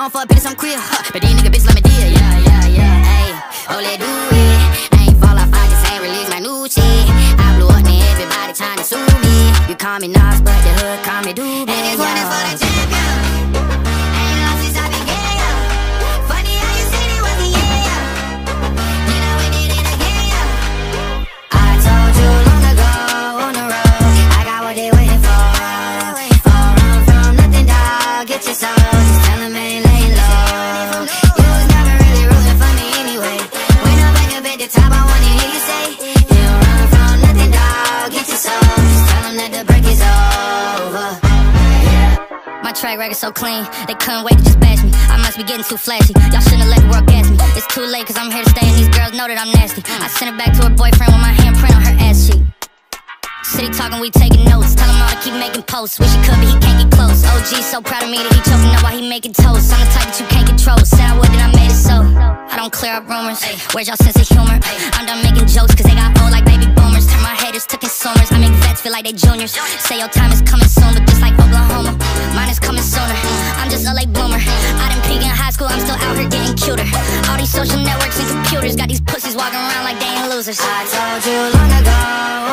don't fuck bitches, I'm queer, but these nigga bitches let me deal, yeah, ayy. Oh, let do it. I ain't fall off, I just ain't release my new shit. I blew up, and everybody trying to sue me. You call me Nas, but the hood call me Doobie. And this one is for the champion. Ain't lost since I began, yeah. Funny how you said it wasn't, yeah. Then I went it in again, yeah. I told you long ago on the road, I got what they waiting for. All run from nothing, dog. Get your soul, just tell them ain't laying low. You was never really rooting for me anyway. When I'm back up at the top, I wanna hear you say, you don't run from nothing, dog. Get your soul, just tell them that the break is over. My track record so clean, they couldn't wait to just bash me. I must be getting too flashy, y'all shouldn't have let the world gas me. It's too late cause I'm here to stay and these girls know that I'm nasty. I sent it back to her boyfriend with my handprint on her ass cheek. City talking, we taking notes, tell him all to keep making posts. Wish he could but he can't get close. OG so proud of me that he choking up while he making toast. I'm the type that you can't control, said I would and I made it so. I don't clear up rumors, where's y'all sense of humor? I'm done making jokes cause they got old like baby boomers. Turn my haters to consumers, I make vets feel like they juniors. Say your time is coming soon, but just like Oklahoma, mine is coming sooner. I'm just a late bloomer, I didn't peak in high school, I'm still out here getting cuter. All these social networks and computers got these pussies walking around like they ain't losers. I told you long ago